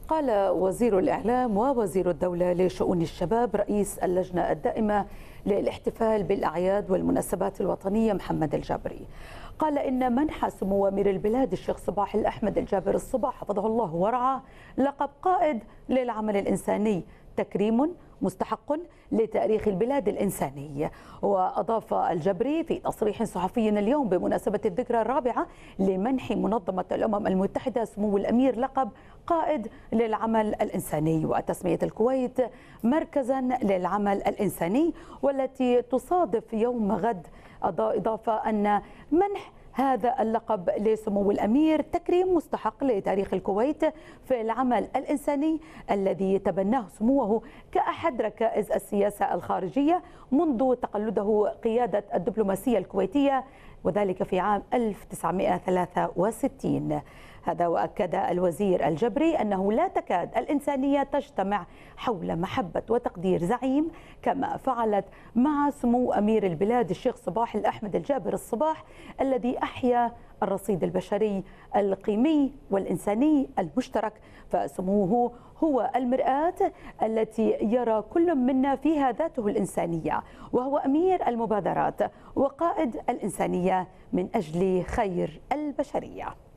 قال وزير الإعلام ووزير الدولة لشؤون الشباب رئيس اللجنة الدائمة للاحتفال بالأعياد والمناسبات الوطنية محمد الجابري، قال إن منح سمو أمير البلاد الشيخ صباح الأحمد الجابر الصباح حفظه الله ورعاه لقب قائد للعمل الإنساني تكريم مستحق لتاريخ البلاد الإنساني. وأضاف الجبري في تصريح صحفي اليوم بمناسبة الذكرى الرابعة لمنح منظمة الأمم المتحدة سمو الأمير لقب قائد للعمل الإنساني وتسمية الكويت مركزا للعمل الإنساني والتي تصادف يوم غد. إضافة أن منح هذا اللقب لسمو الأمير تكريم مستحق لتاريخ الكويت في العمل الإنساني الذي تبناه سموه كأحد ركائز السياسة الخارجية منذ تقلده قيادة الدبلوماسية الكويتية وذلك في عام 1963. هذا وأكد الوزير الجبري أنه لا تكاد الإنسانية تجتمع حول محبة وتقدير زعيم كما فعلت مع سمو أمير البلاد الشيخ صباح الأحمد الجابر الصباح الذي أحيا الرصيد البشري القيمي والإنساني المشترك، فسموه هو المرآة التي يرى كل منا فيها ذاته الإنسانية، وهو أمير المبادرات وقائد الإنسانية من أجل خير البشرية.